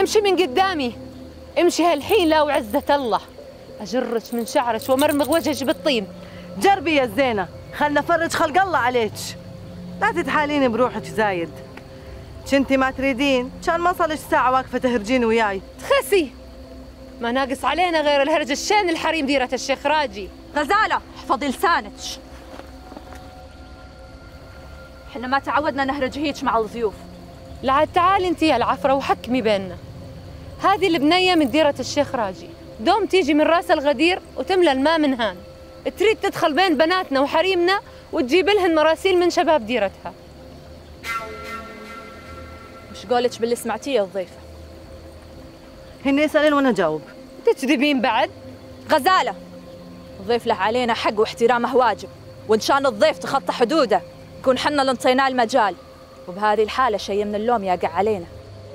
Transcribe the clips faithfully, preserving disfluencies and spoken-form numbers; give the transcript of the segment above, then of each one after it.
امشي من قدامي، امشي هالحين لا وعزة الله أجرك من شعرك ومرمغ وجهك بالطين. جربي يا الزينة، خلنا نفرج خلق الله عليك. لا تتحالين بروحك زايد. كنتي ما تريدين كان ما صلش ساعة واقفة تهرجين وياي. تخسي ما ناقص علينا غير الهرج الشين الحريم ديرة الشيخ راجي. غزالة احفظي لسانك، احنا ما تعودنا نهرج هيك مع الضيوف. لعد تعالي انت يا العفرة وحكمي بيننا. هذه البنية من ديرة الشيخ راجي، دوم تيجي من راس الغدير وتملى الماء من هان، تريد تدخل بين بناتنا وحريمنا وتجيب لهن مراسيل من شباب ديرتها. مش قولك باللي سمعتيه يا الضيفة؟ هن يسألين وانا جاوب. تكذبين بعد؟ غزالة، الضيف له علينا حق واحترامه واجب، وإن شان الضيف تخطى حدوده يكون حنا اللي انطيناه المجال، وبهذه الحالة شيء من اللوم يقع علينا.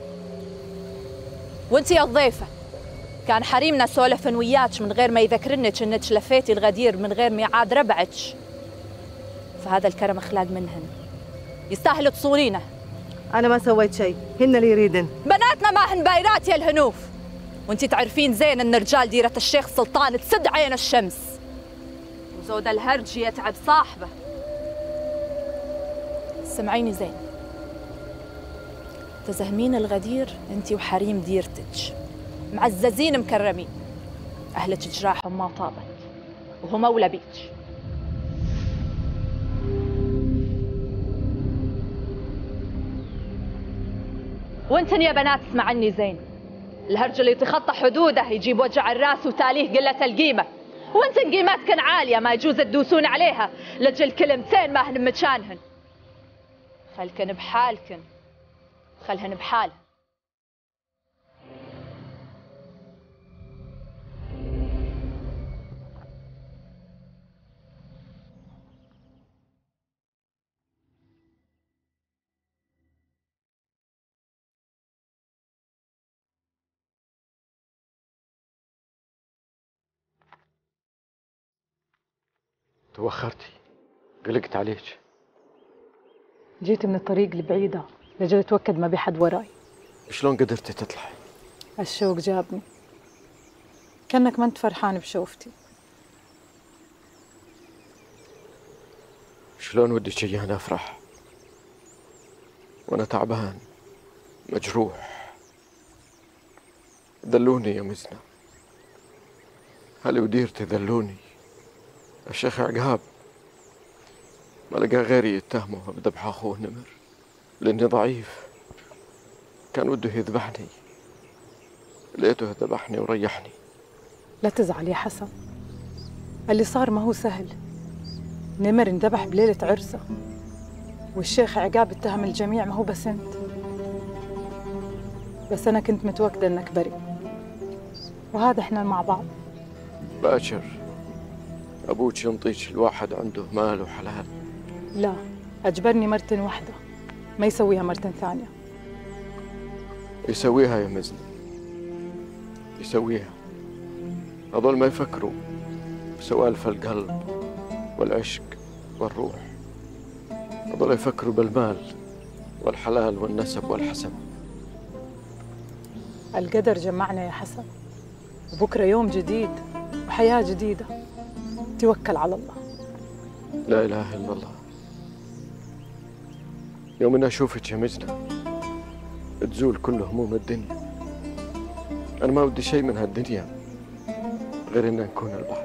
وانت يا الضيفة كان حريمنا سولفن وياك من غير ما يذكرنك انك لفيتي الغدير من غير ميعاد ربعك، فهذا الكرم اخلاق منهن، يستاهل تصونينه. انا ما سويت شيء، هن اللي يريدن. بناتنا ما هن بايرات يا الهنوف، وانت تعرفين زين ان رجال ديرة الشيخ سلطان تسد عين الشمس، وزود الهرج يتعب صاحبه. سمعيني زين، تزهمين الغدير انت وحريم ديرتك معززين مكرمين، اهلك جراحهم ما طابت وهم اولى بيك. وانتن يا بنات اسمعني زين، الهرج اللي يتخطى حدوده يجيب وجع الراس وتاليه قله القيمه، وانتن قيمتكن عاليه ما يجوز تدوسون عليها لجل كلمتين ما هن مكانهن. خلكن بحالكن، خلهن بحالهن. توخرتي، قلقت عليك. جيت من الطريق البعيدة لجل اتوكد ما بحد وراي. شلون قدرتي تطلعي؟ الشوق جابني، كأنك ما انت فرحان بشوفتي. شلون ودك اياني افرح وانا تعبان مجروح؟ ذلوني يا مزنة، هلي وديرتي ذلوني. الشيخ عقاب ما لقى غيري يتهمه بذبح اخوه نمر لاني ضعيف، كان وده يذبحني، لقيته ذبحني وريحني. لا تزعل يا حسن، اللي صار ما هو سهل. نمر انذبح بليلة عرسه، والشيخ عقاب اتهم الجميع ما هو بس انت. بس انا كنت متوكده انك بريء، وهذا احنا مع بعض. باكر ابوك ينطيك الواحد عنده مال وحلال. لا، اجبرني مرتين واحده، ما يسويها مرتين ثانيه. يسويها يا مزنة، يسويها. هذول ما يفكروا بسوالف القلب والعشق والروح، هذول يفكروا بالمال والحلال والنسب والحسب. القدر جمعنا يا حسن، وبكره يوم جديد وحياه جديده. توكل على الله. لا اله الا الله. يوم اني اشوفك يا مزنة تزول كل هموم الدنيا. انا ما ودي شيء من هالدنيا غير ان نكون البعض.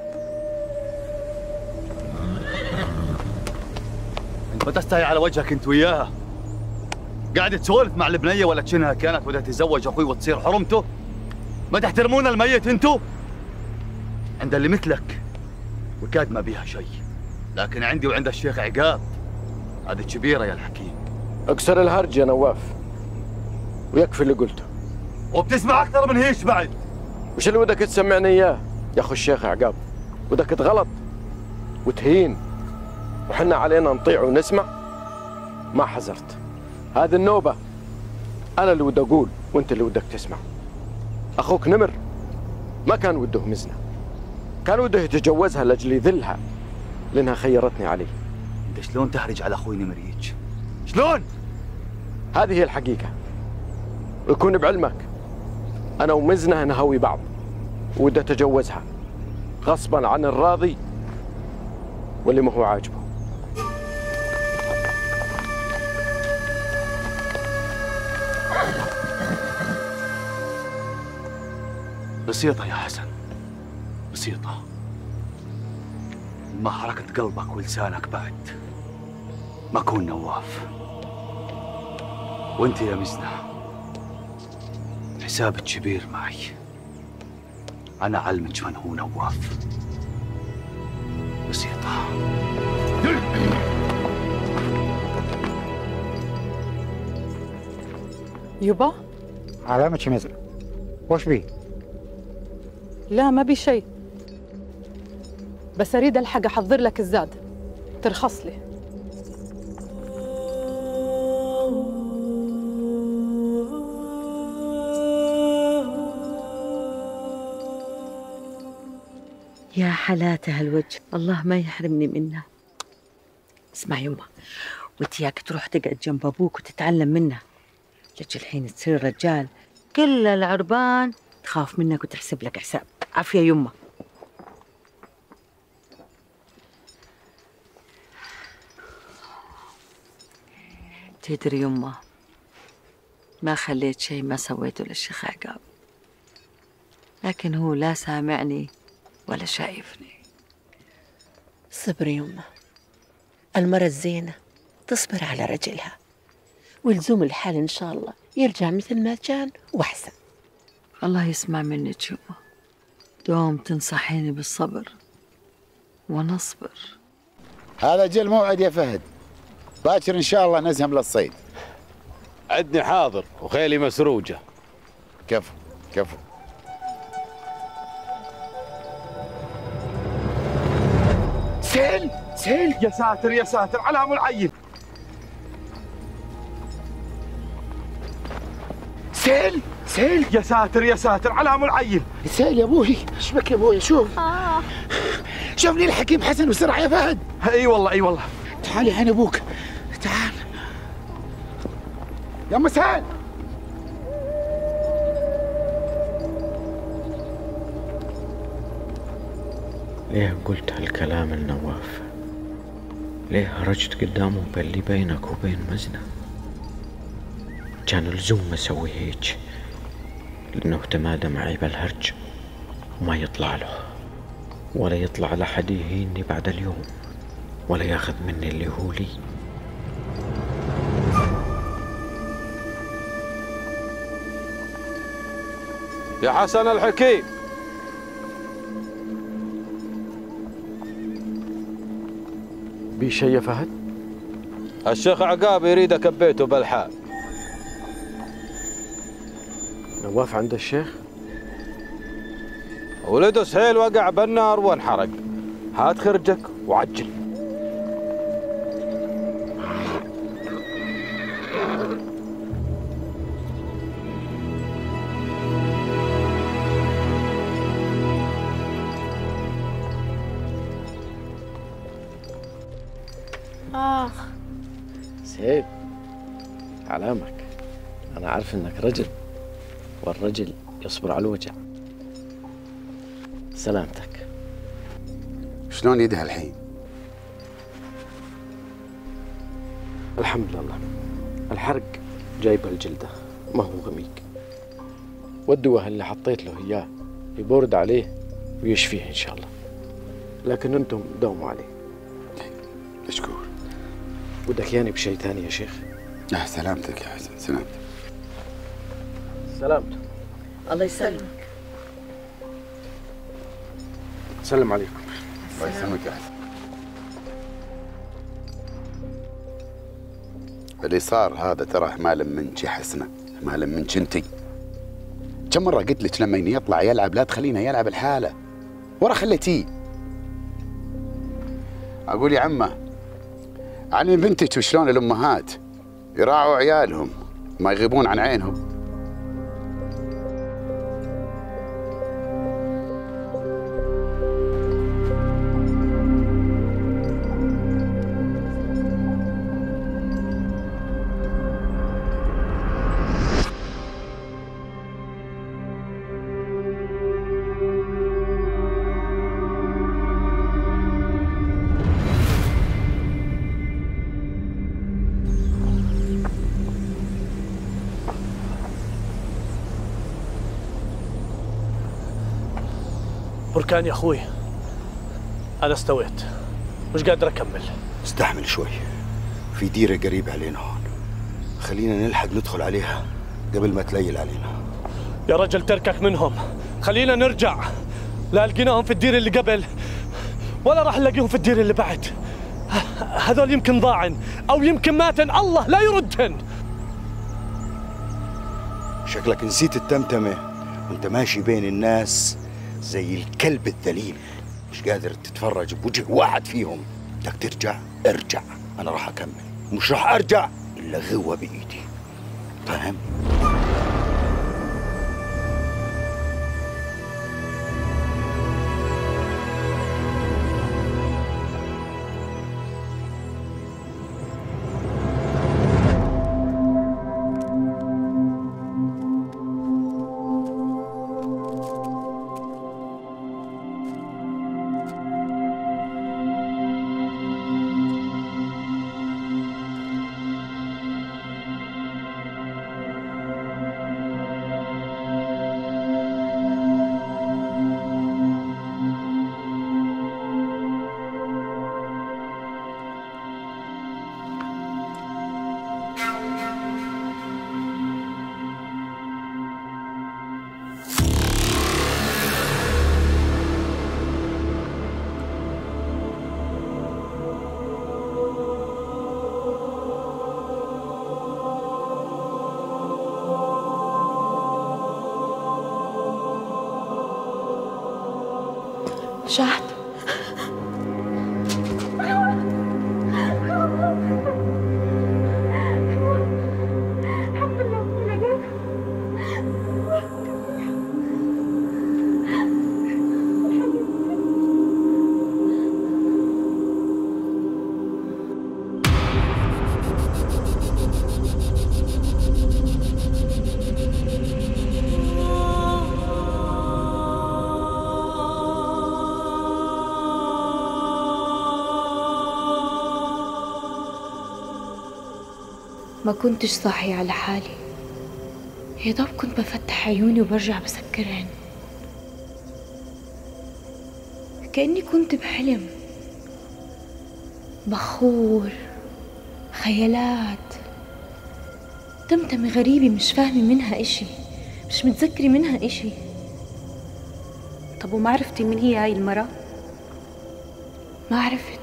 انت ما تستحي على وجهك انت وياها؟ قاعد تسولف مع البنيه ولا كأنها كانت بدها تتزوج اخوي وتصير حرمته؟ ما تحترمون الميت انتو؟ عند اللي مثلك وكاد ما بيها شيء، لكن عندي وعند الشيخ عقاب هذه كبيره يا الحكيم. اكسر الهرج يا نواف، ويكفي اللي قلته. وبتسمع اكثر من هيك بعد. وش اللي ودك تسمعني اياه يا اخو الشيخ عقاب؟ ودك تغلط وتهين وحنا علينا نطيع ونسمع؟ ما حذرت، هذه النوبه انا اللي ودي اقول وانت اللي ودك تسمع. اخوك نمر ما كان وده مزنة، كان وده يتجوزها لاجل يذلها لانها خيرتني عليه. انت شلون تحرج على اخوي نمر هيك؟ شلون؟ هذه هي الحقيقه، ويكون بعلمك أنا ومزنة نهوي بعض وده تجوزها غصبا عن الراضي واللي ما هو عاجبه. بسيطة يا حسن، بسيطة. ما حركة قلبك ولسانك بعد ما كون نواف. وانت يا مزنة حسابك كبير معي. أنا علمك من هو نواف. بسيطة. يبا علامتك مزنة، وش بيه؟ لا ما بي شيء، بس اريد الحق احضر لك الزاد ترخص لي. يا حالات هالوجه، الله ما يحرمني منها. اسمع يمه، وانت ياك تروح تقعد جنب ابوك وتتعلم منه، لجي الحين تصير رجال كل العربان تخاف منك وتحسب لك حساب. عافية يمه. تدري يمه، ما خليت شيء ما سويته للشيخ عقاب، لكن هو لا سامعني ولا شايفني. صبري يمه، المرة الزينة تصبر على رجلها، ولزوم الحال إن شاء الله يرجع مثل ما كان وأحسن. الله يسمع منك يمه، دوم تنصحيني بالصبر ونصبر. هذا جل موعد يا فهد، باكر إن شاء الله نزهم للصيد. عدني حاضر وخيلي مسروجة. كفو كفو. سيل سيل، يا ساتر يا ساتر على ام العين. سيل سيل، يا ساتر يا ساتر على ام العين. سيل يا ابوي، ايش بك يا ابوي؟ شوف آه. شوف لي الحكيم حسن بسرعه يا فهد. اي والله اي والله. تعال يا عين ابوك، تعال يا ام سيل. ليه قلت هالكلام لنواف؟ ليه هرجت قدامه باللي بينك وبين مزنة؟ كان لزوم اسوي هيك، لانه تمادى معي بالهرج وما يطلع له، ولا يطلع لحد يهيني بعد اليوم، ولا ياخذ مني اللي هو لي. يا حسن الحكيم، بي شي يا فهد؟ الشيخ عقاب يريدك ببيته بالحال. نواف عند الشيخ؟ ولده سهيل وقع بالنار وانحرق. هات خرجك وعجل. آخ سيد، علامك، أنا عارف إنك رجل، والرجل يصبر على الوجع. سلامتك. شلون يدها الحين؟ الحمد لله، الحرق جايبه الجلدة، ما هو غميق، والدواء اللي حطيت له إياه يبرد عليه ويشفيه إن شاء الله، لكن أنتم داوموا عليه. مشكور. ودك يعني بشيء ثاني يا شيخ؟ لا سلامتك يا حسن، سلامتك. سلامتك. الله يسلمك. سلم عليكم. الله يسلمك يا حسن. اللي صار هذا ترى مال منك يا حسنة، مال منك انتي. كم مرة قلت لك لما يطلع يلعب لا تخلينه يلعب الحالة، ورا خليتيه. أقول يا عمه، علمي بنتك وشلون الأمهات يراعوا عيالهم ما يغيبون عن عينهم. بركان يا أخوي، أنا استويت مش قادر أكمل. استحمل شوي، في ديرة قريبة علينا هون، خلينا نلحق ندخل عليها قبل ما تليل علينا. يا رجل تركك منهم، خلينا نرجع. لا لقيناهم في الدير اللي قبل ولا راح نلاقيهم في الدير اللي بعد. هذول يمكن ضاعن أو يمكن ماتن، الله لا يردهن. شكلك نسيت التمتمة وانت ماشي بين الناس زي الكلب الذليل، مش قادر تتفرج بوجه واحد فيهم. بدك ترجع ارجع، انا راح اكمل، مش راح ارجع الا غوة بايدي، فاهم؟ شهد، ما كنتش صاحية على حالي، يا دوب كنت بفتح عيوني وبرجع بسكرهن، كأني كنت بحلم. بخور، خيالات، تمتمة غريبة مش فاهمة منها اشي، مش متذكرة منها اشي. طب وما عرفتي من هي هاي المرة؟ ما عرفت،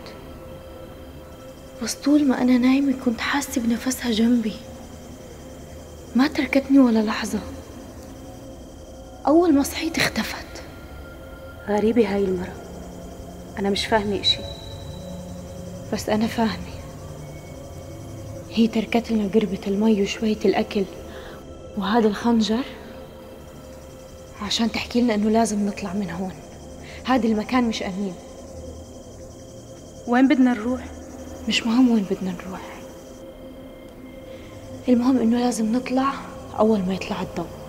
بس طول ما أنا نايمة كنت حاسة بنفسها جنبي، ما تركتني ولا لحظة. أول ما صحيت اختفت. غريبة هاي المرة، أنا مش فاهمة إشي. بس أنا فاهمة، هي تركت لنا قربة المي وشوية الأكل وهذا الخنجر عشان تحكي لنا إنه لازم نطلع من هون، هذا المكان مش أمين. وين بدنا نروح؟ مش مهم وين بدنا نروح، المهم إنه لازم نطلع أول ما يطلع الضوء.